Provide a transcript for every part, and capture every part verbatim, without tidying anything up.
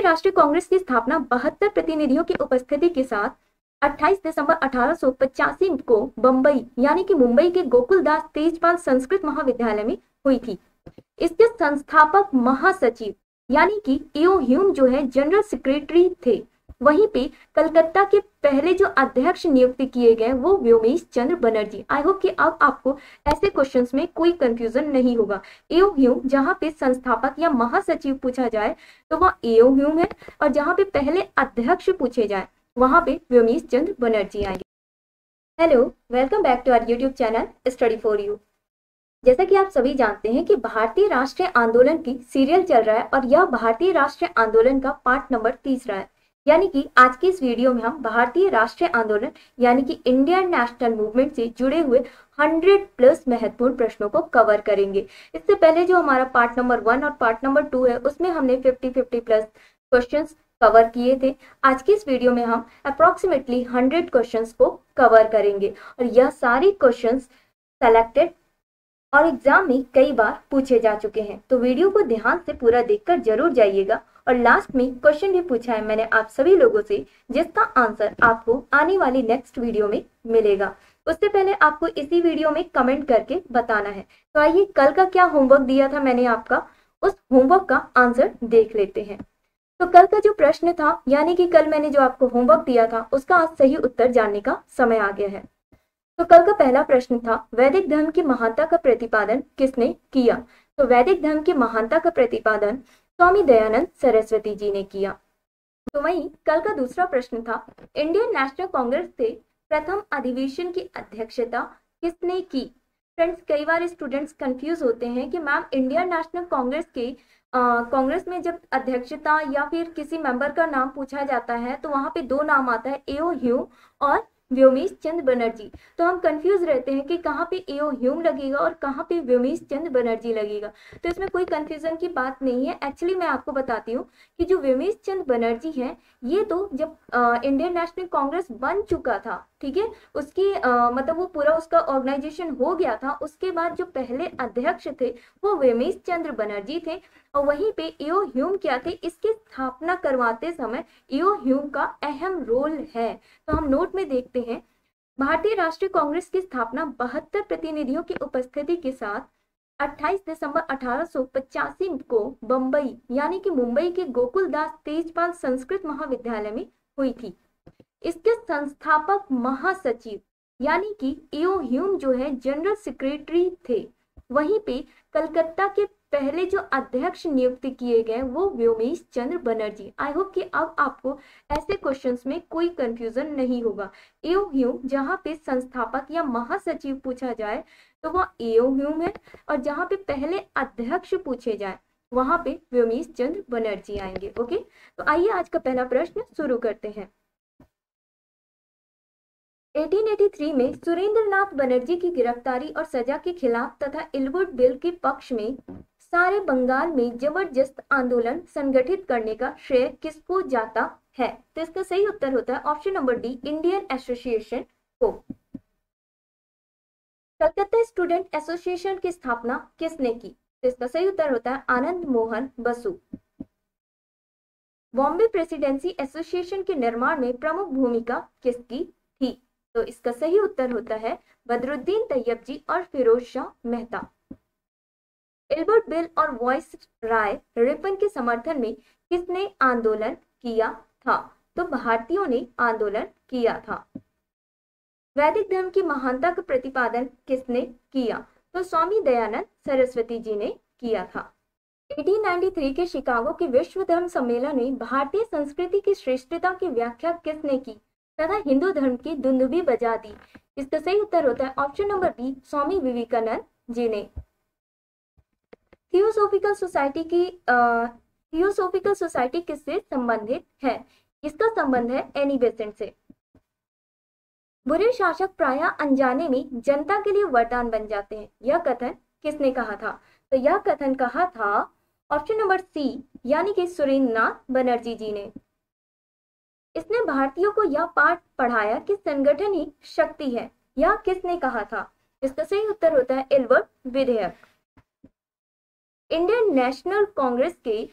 राष्ट्रीय कांग्रेस की स्थापना बहत्तर प्रतिनिधियों की उपस्थिति के साथ अट्ठाईस दिसंबर अठारह सौ पचासी को बंबई यानी कि मुंबई के गोकुलदास तेजपाल संस्कृत महाविद्यालय में हुई थी। इसके संस्थापक महासचिव यानी कि ईओ ह्यूम जो है जनरल सेक्रेटरी थे। वहीं पे कलकत्ता के पहले जो अध्यक्ष नियुक्त किए गए वो व्योमेश चंद्र बनर्जी। आई होप कि अब आपको ऐसे क्वेश्चंस में कोई कंफ्यूजन नहीं होगा। ईओ ह्यूम जहां पे संस्थापक या महासचिव पूछा जाए तो वह ईओ ह्यूम है, और जहां पे पहले अध्यक्ष पूछे जाए वहां पे व्योमेश चंद्र बनर्जी आएंगे। Hello, welcome back to our YouTube channel study for you. जैसा कि आप सभी जानते हैं कि भारतीय राष्ट्रीय आंदोलन की सीरियल चल रहा है और यह भारतीय राष्ट्रीय आंदोलन का पार्ट नंबर तीसरा है। यानी कि आज की इस वीडियो में हम भारतीय राष्ट्रीय आंदोलन यानी कि इंडियन नेशनल मूवमेंट से जुड़े हुए हंड्रेड प्लस महत्वपूर्ण प्रश्नों को कवर करेंगे। इससे पहले जो हमारा पार्ट नंबर वन और पार्ट नंबर टू है उसमें हमने fifty fifty plus questions cover किए थे। आज की इस वीडियो में हम अप्रोक्सीमेटली हंड्रेड क्वेश्चंस को कवर करेंगे और यह सारी क्वेश्चंस सेलेक्टेड और एग्जाम में कई बार पूछे जा चुके हैं। तो वीडियो को ध्यान से पूरा देखकर जरूर जाइएगा। और लास्ट में क्वेश्चन भी पूछा है मैंने आप सभी लोगों से, जिसका आंसर आपको आने वाली नेक्स्ट वीडियो में मिलेगा। उससे पहले आपको इसी वीडियो में कमेंट करके बताना है। तो आइए कल का क्या होमवर्क दिया था मैंने आपका, उस होमवर्क का आंसर देख लेते हैं। तो कल का जो प्रश्न था यानी कि कल मैंने जो आपको होमवर्क दिया था उसका आज सही उत्तर जानने का समय आ गया है। तो कल का पहला प्रश्न था वैदिक धर्म की महानता का प्रतिपादन किसने किया। तो वैदिक धर्म की महानता का प्रतिपादन स्वामी दयानंद सरस्वती जी ने किया। तो वहीं कल का दूसरा प्रश्न था इंडियन नेशनल कांग्रेस से प्रथम अधिवेशन की अध्यक्षता किसने की। फ्रेंड्स, कई बार स्टूडेंट्स कंफ्यूज होते हैं कि मैम इंडियन नेशनल कांग्रेस के कांग्रेस में जब अध्यक्षता या फिर किसी मेंबर का नाम पूछा जाता है तो वहां पे दो नाम आता है, ईओ ह्यूम और व्योमेश चंद्र बनर्जी। तो हम कंफ्यूज रहते हैं कि कहाँ पे ईओ ह्यूम लगेगा और कहाँ पे व्योमेश चंद्र बनर्जी लगेगा। तो इसमें कोई कंफ्यूजन की बात नहीं है। एक्चुअली मैं आपको बताती हूँ कि जो व्योमेश चंद्र बनर्जी हैं ये तो जब इंडियन नेशनल कांग्रेस बन चुका था, ठीक है, उसकी आ, मतलब वो पूरा उसका ऑर्गेनाइजेशन हो गया था, उसके बाद जो पहले अध्यक्ष थे वो व्योमेश चंद्र बनर्जी थे। और वहीं पे ईओ ह्यूम क्या थे, इसकी स्थापना करवाते समय ईओ ह्यूम का अहम रोल है। तो हम नोट में देखते हैं भारतीय राष्ट्रीय कांग्रेस की स्थापना बहत्तर प्रतिनिधियों की उपस्थिति के साथ अट्ठाईस दिसंबर अठारह सौ पचासी को बंबई यानी कि मुंबई के गोकुलदास तेजपाल संस्कृत महाविद्यालय में हुई थी। इसके संस्थापक महासचिव यानी कि ईओ ह्यूम जो है जनरल सेक्रेटरी थे। वहीं पे कलकत्ता के पहले जो अध्यक्ष नियुक्त किए गए वो व्योमेश चंद्र बनर्जी। आई होप कि अब आपको ऐसे क्वेश्चंस में कोई कंफ्यूजन नहीं होगा। ईओ ह्यूम जहां पे संस्थापक या महासचिव पूछा जाए तो वह ईओ ह्यूम है, और जहां पे पहले अध्यक्ष पूछे जाए वहां पे व्योमेश चंद्र बनर्जी आएंगे। ओके, तो आइए आज का पहला प्रश्न शुरू करते हैं। अठारह सौ तिरासी में सुरेंद्रनाथ बनर्जी की गिरफ्तारी और सजा के खिलाफ तथा इलवुड बिल के पक्ष में सारे बंगाल में जबरदस्त आंदोलन संगठित करने का श्रेय किसको जाता है। तो इसका सही उत्तर होता है option number D, Indian association को। कलकत्ता स्टूडेंट एसोसिएशन की स्थापना किसने की। तो इसका सही उत्तर होता है आनंद मोहन बसु। बॉम्बे प्रेसिडेंसी एसोसिएशन के निर्माण में प्रमुख भूमिका किसकी थी। तो इसका सही उत्तर होता है बदरुद्दीन तैयब जी और फिरोज शाह मेहता। इल्बर्ट बिल और वॉइस राय रिपन के समर्थन में किसने आंदोलन किया था। तो भारतीयों ने आंदोलन किया था। वैदिक धर्म की महानता का प्रतिपादन किसने किया। तो स्वामी दयानंद सरस्वती जी ने किया था। अठारह सौ तिरानवे के शिकागो के विश्व धर्म सम्मेलन में भारतीय संस्कृति की श्रेष्ठता की व्याख्या किसने की तथा हिंदू धर्म की दुंदुभी बजा दी। इसका सही उत्तर होता है option number B, Swami Vivekananda ji ने। थियोसॉफिकल सोसाइटी की थियोसॉफिकल सोसाइटी किससे संबंधित है। इसका संबंध है एनी बेसेंट से। बुरे शासक प्रायः अनजाने में जनता के लिए वरदान बन जाते हैं, यह कथन किसने कहा था। तो यह कथन कहा था ऑप्शन नंबर सी, यानी कि सुरेंद्रनाथ बनर्जी जी ने। इसने भारतीयों को यह पाठ पढ़ाया कि संगठन ही शक्ति है, यह किसने कहा था। इसका सही उत्तर होता है इल्बर्ट विधेयक। इंडियन नेशनल कांग्रेस के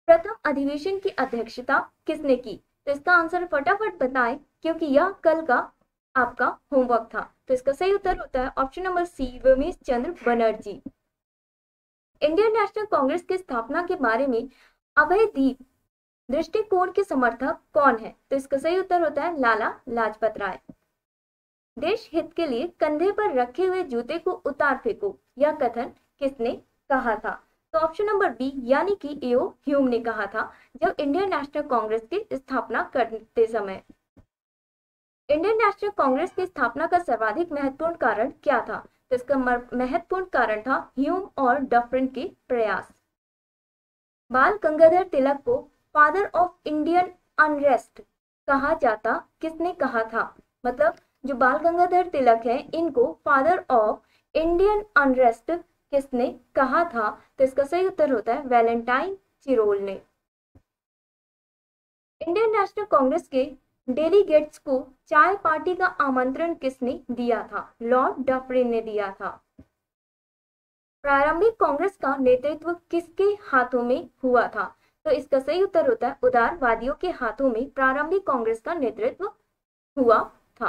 प्रथम अधिवेशन की अध्यक्षता किसने की? तो इसका आंसर फटाफट बताएं क्योंकि यह कल का आपका होमवर्क था। तो इसका सही उत्तर होता है option number C, Ramesh Chandra Banerjee. Indian National Congress की स्थापना के बारे में अभयदीप दृष्टिकोण के समर्थक कौन है? तो इसका सही उत्तर होता है लाला लाजपत राय। देश हित के लिए कंधे पर रखे हुए जूते को उतार फेंको, यह कथन किसने कहा था? तो ऑप्शन नंबर बी यानी कि एओ ह्यूम ने कहा था जब इंडियन नेशनल कांग्रेस की स्थापना करते समय। इंडियन नेशनल कांग्रेस की स्थापना का सर्वाधिक महत्वपूर्ण कारण क्या था? तो इसका महत्वपूर्ण कारण था ह्यूम और डफरिन के प्रयास। बाल गंगाधर तिलक को फादर ऑफ इंडियन अनरेस्ट कहा जाता किसने कहा था? मतलब जो बाल गंगाधर तिलक है इनको फादर ऑफ इंडियन अनरेस्ट किसने कहा था? तो इसका सही उत्तर होता है वैलेंटाइन चिरोल ने। इंडियन नेशनल कांग्रेस के डेलीगेट्स को चाय पार्टी का आमंत्रण किसने दिया था? लॉर्ड डफरिन ने दिया था। प्रारंभिक कांग्रेस का नेतृत्व किसके हाथों में हुआ था? तो इसका सही उत्तर होता है उदारवादियों के हाथों में प्रारंभिक कांग्रेस का नेतृत्व हुआ था।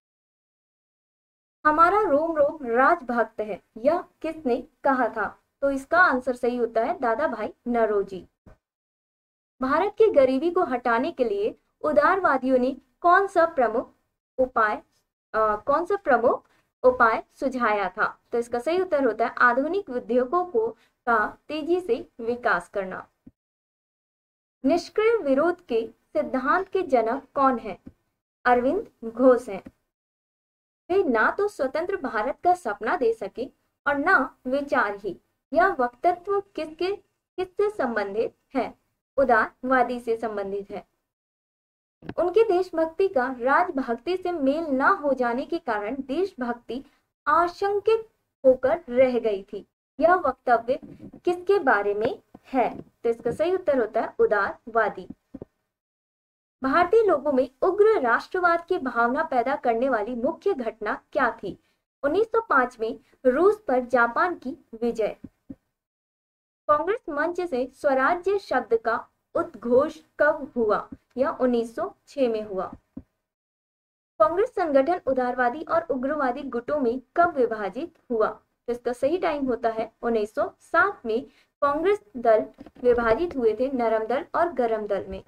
हमारा रोम रोम राजभक्त है, यह किसने कहा था? तो इसका आंसर सही होता है दादा भाई नौरोजी। भारत की गरीबी को हटाने के लिए उदारवादियों ने कौन सा प्रमुख उपाय आ, कौन सा प्रमुख उपाय सुझाया था? तो इसका सही उत्तर होता है आधुनिक उद्योगों को का तेजी से विकास करना। निष्क्रिय विरोध के सिद्धांत के जनक कौन है? अरविंद घोष हैं। वे ना तो स्वतंत्र भारत का सपना दे सके और ना विचार ही। यह वक्तव्य किसके किससे संबंधित है? उदारवादी से संबंधित है। उनकी देशभक्ति का राजभक्ति से मेल न हो जाने के कारण देशभक्ति आशंकित होकर रह गई थी। यह वक्तव्य किसके बारे में है? तो इसका सही उत्तर होता है उदारवादी। भारतीय लोगों में उग्र राष्ट्रवाद की भावना पैदा करने वाली मुख्य घटना क्या थी? उन्नीस सौ पाँच में रूस पर जापान की विजय। कांग्रेस मंच से स्वराज्य शब्द का उद्घोष कब हुआ? यह उन्नीस सौ छह में हुआ। कांग्रेस संगठन उदारवादी और उग्रवादी गुटों में कब विभाजित हुआ? तो इसका सही टाइम होता है उन्नीस सौ सात में कांग्रेस दल विभाजित हुए थे नरम दल और गरम दल में।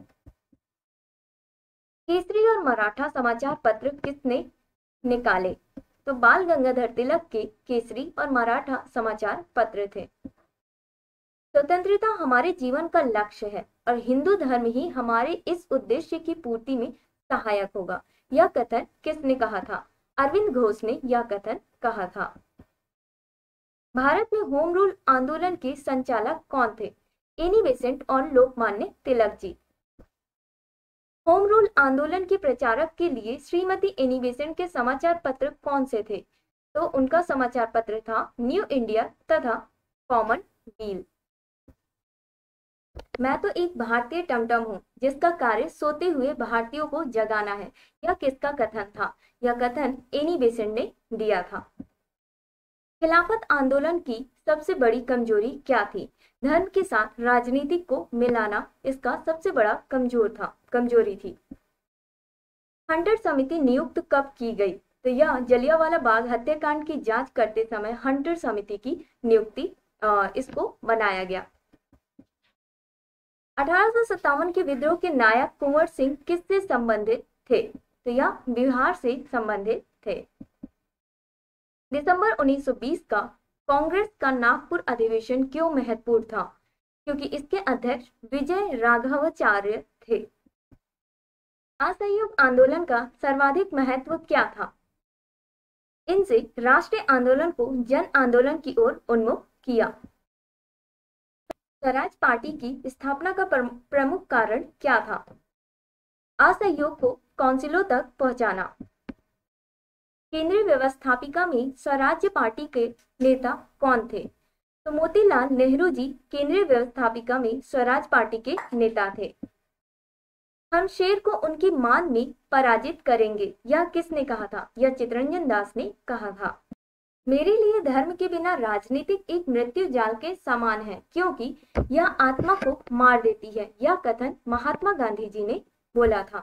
केसरी और मराठा समाचार पत्र किसने निकाले? तो बाल गंगाधर तिलक के केसरी और मराठा समाचार पत्र थे। स्वतंत्रता हमारे जीवन का लक्ष्य है और हिंदू धर्म ही हमारे इस उद्देश्य की पूर्ति में सहायक होगा। यह कथन किसने कहा था? अरविंद घोष ने यह कथन कहा था। भारत में होम रूल आंदोलन के संचालक कौन थे? एनी बेसेंट और लोकमान्य तिलक जी। होम रूल आंदोलन के प्रचारक के लिए श्रीमती एनी बेसेंट के समाचार पत्र कौन से थे? तो उनका समाचार पत्र था न्यू इंडिया तथा कॉमनवेल्थ। मैं तो एक भारतीय टमटम हूँ जिसका कार्य सोते हुए भारतीयों को जगाना है। यह किसका कथन था? यह कथन एनी बेसेंट ने दिया था। खिलाफत आंदोलन की सबसे बड़ी कमजोरी क्या थी? धर्म के साथ राजनीति को मिलाना इसका सबसे बड़ा कमजोर था कमजोरी थी। हंटर समिति नियुक्त कब की गई? तो यह जलियांवाला बाग हत्याकांड की जांच करते समय हंटर समिति की नियुक्ति इसको बनाया गया। अठारह सौ सत्तावन के विद्रोह के नायक कुंवर सिंह किससे संबंधित थे? तो यह बिहार से संबंधित थे। दिसंबर उन्नीस सौ बीस का कांग्रेस का नागपुर अधिवेशन क्यों महत्वपूर्ण था? क्योंकि इसके अध्यक्ष विजय राघवाचार्य थे। असहयोग आंदोलन का सर्वाधिक महत्व क्या था? इनसे राष्ट्रीय आंदोलन को जन आंदोलन की ओर उन्मुख किया। स्वराज पार्टी की स्थापना का प्रमुख कारण क्या था? असहयोग को काउंसिलों तक पहुंचाना। केंद्रीय व्यवस्थापिका में स्वराज्य पार्टी के नेता कौन थे? तो मोतीलाल नेहरू जी केंद्रीय व्यवस्थापिका में स्वराज पार्टी के नेता थे। हम शेर को उनकी मान में पराजित करेंगे, यह किसने कहा था? यह चित्तरंजन दास ने कहा था। मेरे लिए धर्म के बिना राजनीतिक एक मृत्यु जाल के समान है, क्योंकि यह आत्मा को मार देती है। यह कथन महात्मा गांधी जी ने बोला था।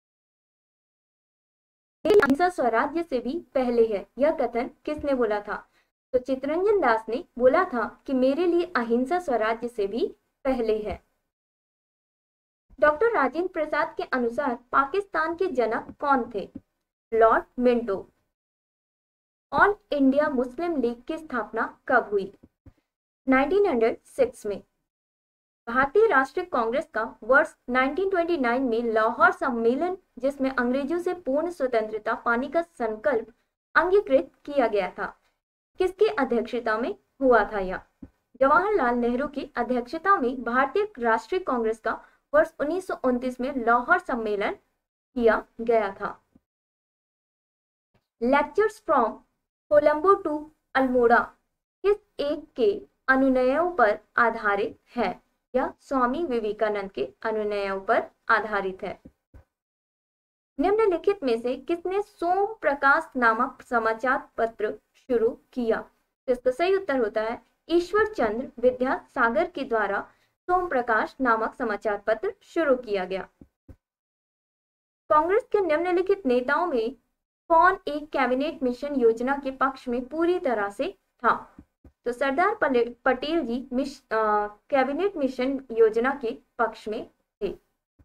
अहिंसा स्वराज्य से भी पहले है। यह कथन किसने बोला था? तो चित्तरंजन दास ने बोला था कि मेरे लिए अहिंसा स्वराज्य से भी पहले है। डॉक्टर राजेंद्र प्रसाद के अनुसार पाकिस्तान के जनक कौन थे? Lord Minto. ऑल इंडिया मुस्लिम लीग की स्थापना कब हुई? उन्नीस सौ छह में। भारतीय राष्ट्रीय कांग्रेस का वर्ष उन्नीस सौ उनतीस में लाहौर सम्मेलन, जिसमें अंग्रेजों से पूर्ण स्वतंत्रता पाने का संकल्प अंगीकृत किया गया था, किसकी अध्यक्षता में हुआ था? यह जवाहरलाल नेहरू की अध्यक्षता में भारतीय राष्ट्रीय कांग्रेस का वर्ष उन्नीस सौ उनतीस में लाहौर सम्मेलन किया गया था। Lectures from Colombo to Almora किस एक के अनुनयों पर आधारित है? यह स्वामी विवेकानंद के अनुनयों पर आधारित है। निम्नलिखित में से किसने सोम प्रकाश नामक समाचार पत्र शुरू किया? तो इसका सही उत्तर होता है ईश्वर चंद्र विद्यासागर के द्वारा सोम प्रकाश नामक समाचार पत्र शुरू किया गया। कांग्रेस के निम्नलिखित नेताओं में कौन एक कैबिनेट मिशन योजना के पक्ष में पूरी तरह से था? तो सरदार पटेल जी मिश, आ, कैबिनेट मिशन योजना के पक्ष में थे।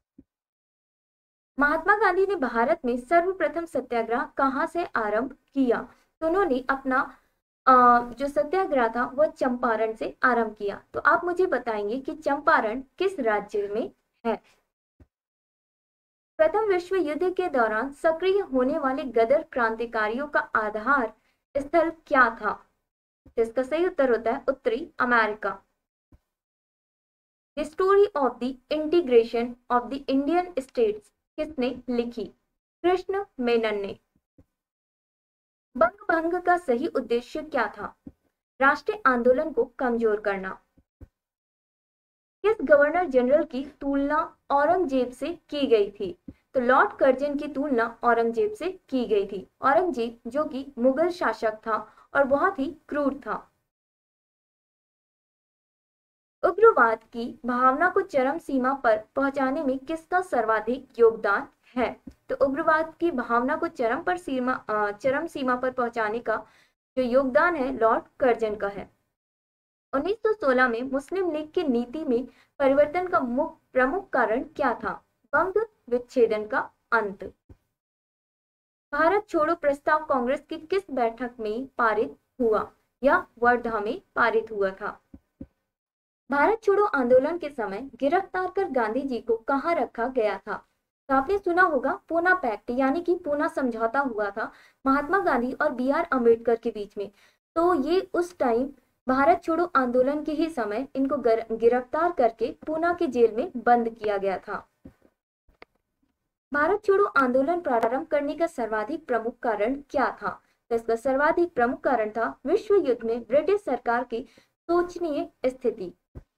महात्मा गांधी ने भारत में सर्वप्रथम सत्याग्रह कहां से आरंभ किया? तो उन्होंने अपना आ, जो सत्याग्रह था वह चंपारण से आरंभ किया। तो आप मुझे बताएंगे कि चंपारण किस राज्य में है? प्रथम विश्व युद्ध के दौरान सक्रिय होने वाले गदर क्रांतिकारियों का आधार स्थल क्या था? तो इसका सही उत्तर होता है उत्तरी America. The story of the integration of the Indian states किसने लिखी? कृष्ण मेनन ने। बंग भंग का सही उद्देश्य क्या था? राष्ट्रीय आंदोलन को कमजोर करना। किस गवर्नर जनरल की तुलना औरंगजेब से की गई थी? तो लॉर्ड कर्जन की तुलना औरंगजेब से की गई थी। औरंगजेब जो कि मुगल शासक था और बहुत ही क्रूर था। उग्रवाद की भावना को चरम सीमा पर पहुंचाने में किसका सर्वाधिक योगदान है? तो उग्रवाद की भावना को चरम पर सीमा चरम सीमा पर पहुंचाने का जो योगदान है लॉर्ड कर्जन का है। उन्नीस सौ सोलह में मुस्लिम लीग की नीति में परिवर्तन का मुख्य प्रमुख कारण क्या था? बंग विच्छेदन का अंत। भारत छोड़ो प्रस्ताव कांग्रेस की किस बैठक में पारित हुआ? या वर्धा में पारित हुआ था। भारत छोड़ो आंदोलन के समय गिरफ्तार कर गांधी जी को कहां रखा गया था? तो आपने सुना होगा पूना पैक्ट, यानी कि पूना समझौता हुआ था महात्मा गांधी और बी आर अम्बेडकर के बीच में। तो ये उस टाइम भारत छोड़ो आंदोलन के ही समय इनको गिरफ्तार करके पूना की जेल में बंद किया गया था। भारत छोड़ो आंदोलन प्रारंभ करने का सर्वाधिक प्रमुख कारण क्या था? तो इसका सर्वाधिक प्रमुख कारण था विश्व युद्ध में ब्रिटिश सरकार की शोचनीय स्थिति।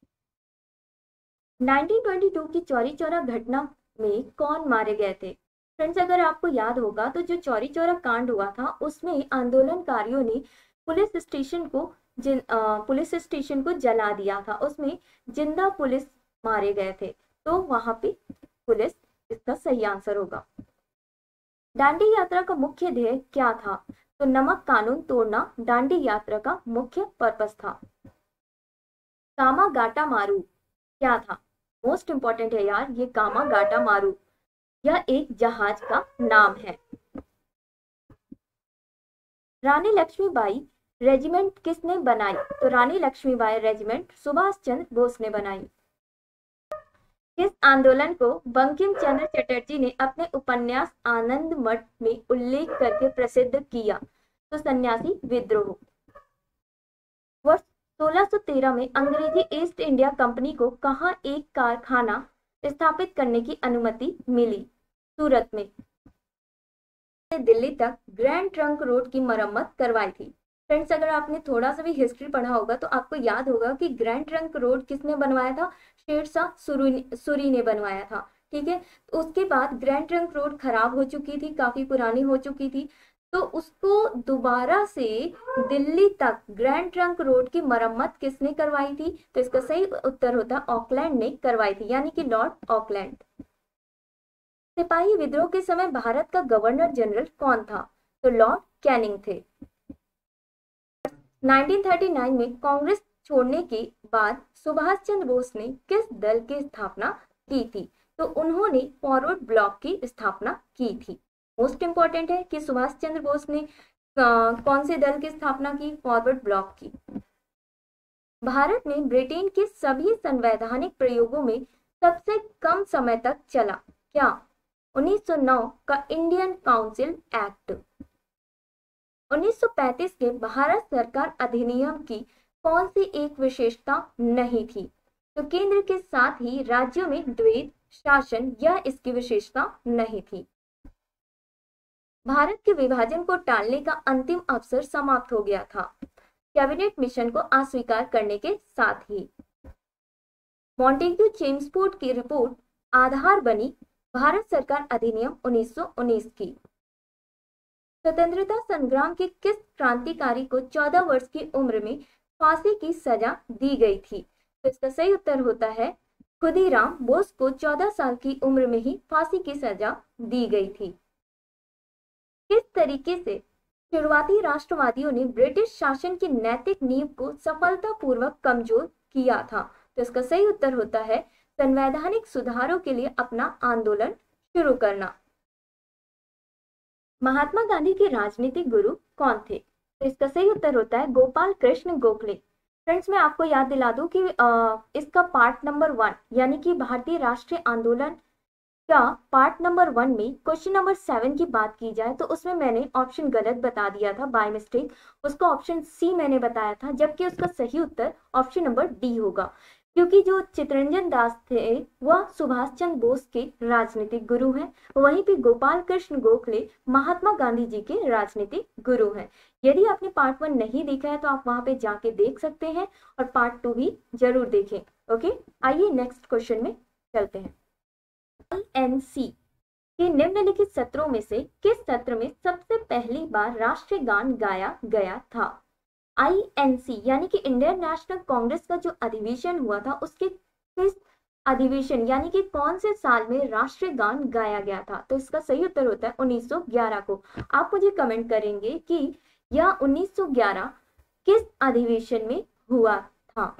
उन्नीस सौ बाईस की चौरी चौरा घटना में कौन मारे गए थे? फ्रेंड्स, अगर आपको याद होगा तो जो चौरी चौरा कांड हुआ था उसमें आंदोलनकारियों ने पुलिस स्टेशन को जिन आ, पुलिस स्टेशन को जला दिया था। उसमें जिंदा पुलिस मारे गए थे। तो वहां पे पुलिस इसका सही आंसर होगा। दांडी यात्रा का मुख्य ध्येय क्या था? तो नमक कानून तोड़ना दांडी यात्रा का मुख्य पर्पस था। कामा गाटा मारू क्या था? मोस्ट इंपॉर्टेंट है यार ये कामा गाटा मारू, यह एक जहाज का नाम है। रानी लक्ष्मीबाई रेजिमेंट किसने बनाई? तो रानी लक्ष्मीबाई रेजिमेंट सुभाष चंद्र बोस ने बनाई। किस आंदोलन को बंकिम चंद्र चटर्जी ने अपने उपन्यास आनंद मठ में उल्लेख करके प्रसिद्ध किया? तो सन्यासी विद्रोह। वर्ष सोलह सौ तेरह में अंग्रेजी ईस्ट इंडिया कंपनी को कहां एक कारखाना स्थापित करने की अनुमति मिली? सूरत में। दिल्ली तक ग्रैंड ट्रंक रोड की मरम्मत करवाई थी। फ्रेंड्स, अगर आपने थोड़ा सा भी हिस्ट्री पढ़ा होगा तो आपको याद होगा कि ग्रैंड ट्रंक रोड किसने बनवाया था? शेरशाह सूरी ने बनवाया था। ठीक है, तो उसके बाद ग्रैंड ट्रंक रोड खराब हो चुकी थी, काफी पुरानी हो चुकी थी। तो उसको दोबारा से दिल्ली तक ग्रैंड ट्रंक रोड की मरम्मत किसने करवाई थी? तो इसका सही उत्तर होता है ऑकलैंड ने करवाई थी, यानी कि लॉर्ड ऑकलैंड। सिपाही विद्रोह के समय भारत का गवर्नर जनरल कौन था? तो लॉर्ड कैनिंग थे। नाइनटीन थर्टी नाइन में कांग्रेस छोड़ने के बाद सुभाष चंद्र बोस ने किस दल की स्थापना की थी? तो उन्होंने फॉरवर्ड ब्लॉक की स्थापना की थी। मोस्ट इंपॉर्टेंट है कि सुभाष चंद्र बोस ने आ, कौन से दल की स्थापना की? फॉरवर्ड ब्लॉक की। भारत में ब्रिटेन के सभी संवैधानिक प्रयोगों में सबसे कम समय तक चला क्या? उन्नीस सौ नौ का इंडियन काउंसिल एक्ट। उन्नीस सौ पैंतीस के भारत सरकार अधिनियम की कौन सी एक विशेषता नहीं थी? तो केंद्र के साथ ही राज्यों में द्वैध शासन यह इसकी विशेषता नहीं थी। भारत के विभाजन को टालने का अंतिम अवसर समाप्त हो गया था कैबिनेट मिशन को अस्वीकार करने के साथ ही। मॉन्टेग्यू चेम्सफोर्ड की रिपोर्ट आधार बनी भारत सरकार अधिनियम उन्नीस सौ उन्नीस की। स्वतंत्रता संग्राम के किस क्रांतिकारी को चौदह वर्ष की उम्र में फांसी की सजा दी गई थी? तो इसका सही उत्तर होता है खुदीराम बोस को चौदह साल की उम्र में ही फांसी की सजा दी गई थी। किस तरीके से शुरुआती राष्ट्रवादियों ने ब्रिटिश शासन की नैतिक नींव को सफलतापूर्वक कमजोर किया था? तो इसका सही उत्तर होता है संवैधानिक सुधारों के लिए अपना आंदोलन शुरू करना। महात्मा गांधी के राजनीतिक गुरु कौन थे? तो इसका सही उत्तर होता है गोपाल कृष्ण गोखले। फ्रेंड्स, मैं आपको याद दिला दूं कि आ, इसका पार्ट नंबर वन यानी कि भारतीय राष्ट्रीय आंदोलन का पार्ट नंबर वन में क्वेश्चन नंबर सेवन की बात की जाए तो उसमें मैंने ऑप्शन गलत बता दिया था बाय मिस्टेक, उसको ऑप्शन सी मैंने बताया था, जबकि उसका सही उत्तर ऑप्शन नंबर डी होगा, क्योंकि जो चित्तरंजन दास थे वह सुभाष चंद्र बोस के राजनीतिक गुरु हैं, वहीं पे गोपाल कृष्ण गोखले महात्मा गांधी जी के राजनीतिक गुरु हैं। यदि आपने पार्ट वन नहीं देखा है तो आप वहां पे जाके देख सकते हैं और पार्ट टू भी जरूर देखें। ओके, आइए नेक्स्ट क्वेश्चन में चलते हैं। आई एन सी के निम्नलिखित सत्रों में से किस सत्र में सबसे पहली बार राष्ट्रीय गान गाया गया था? आई एन सी यानी कि इंडियन नेशनल कांग्रेस का जो अधिवेशन हुआ था उसके किस अधिवेशन यानी कि कौन से साल में राष्ट्रीय गान गाया गया था? तो इसका सही उत्तर होता है उन्नीस सौ ग्यारह को। आप मुझे कमेंट करेंगे कि यह उन्नीस सौ ग्यारह किस अधिवेशन में हुआ था?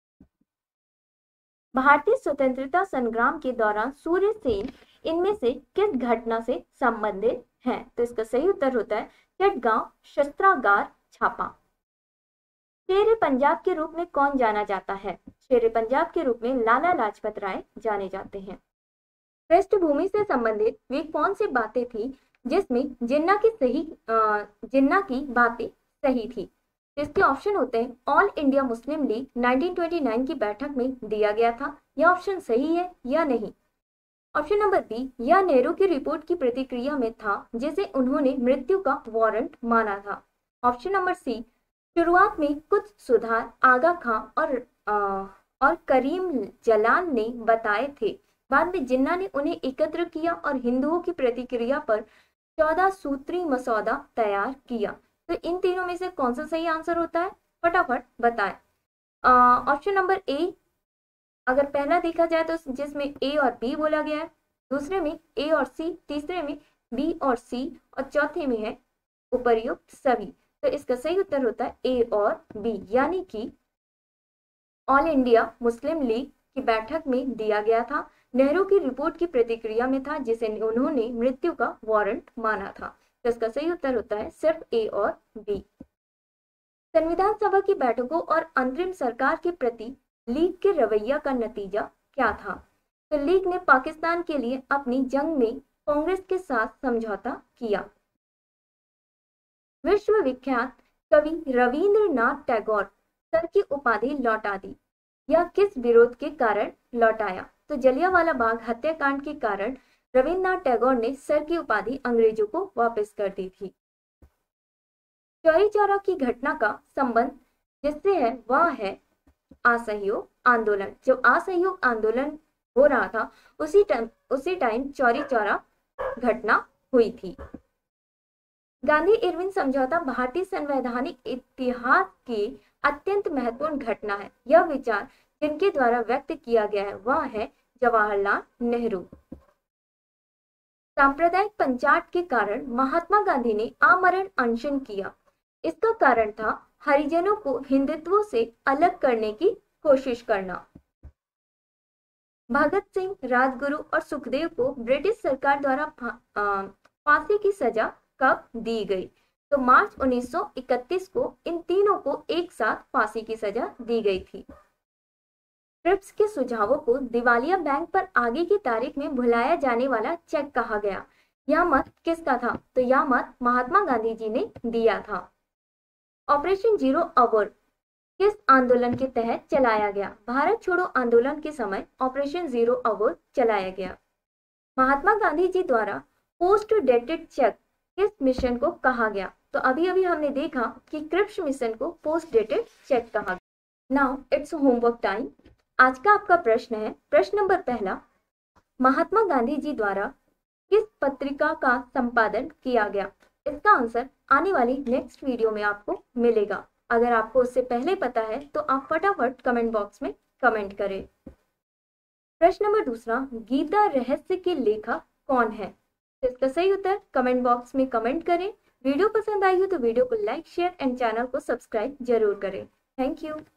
भारतीय स्वतंत्रता संग्राम के दौरान सूर्य सेन इनमें से किस घटना से संबंधित है? तो इसका सही उत्तर होता है चटगांव शस्त्रागार छापा। शेर पंजाब के रूप में कौन जाना जाता है? शेर पंजाब के रूप में लाला लाजपत राय जाने जाते हैं। पृष्ठभूमि से संबंधित वे कौन सी बातें थी जिसमें जिन्ना की सही जिन्ना की बातें सही थी? इसके ऑप्शन होते हैं All India Muslim League nineteen twenty nine की बैठक में दिया गया था, यह ऑप्शन सही है या नहीं? ऑप्शन नंबर बी, यह नेहरू की रिपोर्ट की प्रतिक्रिया में था जिसे उन्होंने मृत्यु का वारंट माना था। ऑप्शन नंबर सी, शुरुआत में कुछ सुधार आगा खां और आ, और करीम जलाल ने बताए थे, बाद में जिन्ना ने उन्हें एकत्र किया और हिंदुओं की प्रतिक्रिया पर चौदह सूत्री मसौदा तैयार किया। तो इन तीनों में से कौन सा सही आंसर होता है? फटाफट बताएं। ऑप्शन नंबर ए, अगर पहला देखा जाए तो जिसमें ए और बी बोला गया है, दूसरे में ए और सी, तीसरे में बी और सी और चौथे में है उपर्युक्त सभी। तो इसका सही उत्तर होता है ए और बी, यानी कि ऑल इंडिया मुस्लिम लीग की बैठक में दिया गया था, नेहरू की रिपोर्ट की प्रतिक्रिया में था जिसे उन्होंने मृत्यु का वारंट माना था। तो इसका सही उत्तर होता है सिर्फ ए और बी। संविधान सभा की बैठकों और अंतरिम सरकार के प्रति लीग के रवैया का नतीजा क्या था? तो लीग ने पाकिस्तान के लिए अपनी जंग में कांग्रेस के साथ समझौता किया। विश्व विख्यात कवि रविंद्रनाथ टैगोर सर की उपाधि लौटा दी, यह किस विरोध के कारण लौटाया? तो जलियांवाला बाग हत्याकांड के कारण रविंद्रनाथ टैगोर ने सर की उपाधि अंग्रेजों को वापस कर दी थी। चौरी चौरा की घटना का संबंध जिससे है वह है असहयोग आंदोलन। जब असहयोग आंदोलन हो रहा था उसी टाइम उसी टाइम चौरी चौरा घटना हुई थी। गांधी इरविन समझौता भारतीय संवैधानिक इतिहास की अत्यंत महत्वपूर्ण घटना है। यह विचार जिनके द्वारा व्यक्त किया गया है वह है जवाहरलाल नेहरू। सांप्रदायिक पंचाट के कारण महात्मा गांधी ने आमरण अनशन किया। इसका कारण था हरिजनों को हिंदुत्व से अलग करने की कोशिश करना। भगत सिंह, राजगुरु और सुखदेव को ब्रिटिश सरकार द्वारा फांसी की सजा कब दी गई? तो मार्च उन्नीस सौ इकतीस को इन तीनों को एक साथ फांसी की सजा दी गई थी। ट्रिप्स के सुझावों को दिवालिया बैंक पर आगे की तारीख में भुलाया जाने वाला चेक कहा गया। यह मत किसका था? तो यह मत महात्मा गांधी जी ने दिया था। ऑपरेशन जीरो आवर किस आंदोलन के तहत चलाया गया? भारत छोड़ो आंदोलन के समय ऑपरेशन जीरो आवर चलाया गया। महात्मा गांधी जी द्वारा पोस्ट डेटेड चेक किस मिशन को कहा गया? तो अभी अभी हमने देखा कि क्रिप्स मिशन को पोस्ट डेटेड चेक कहा गया। Now it's homework time. आज का आपका प्रश्न है, प्रश्न नंबर पहला, महात्मा गांधी जी द्वारा किस पत्रिका का संपादन किया गया? इसका आंसर आने वाली नेक्स्ट वीडियो में आपको मिलेगा। अगर आपको उससे पहले पता है तो आप फटाफट कमेंट बॉक्स में कमेंट करें। प्रश्न नंबर दूसरा, गीता रहस्य के लेखक कौन है? तो इसका सही उत्तर कमेंट बॉक्स में कमेंट करें। वीडियो पसंद आई हो तो वीडियो को लाइक, शेयर एंड चैनल को सब्सक्राइब जरूर करें। Thank you.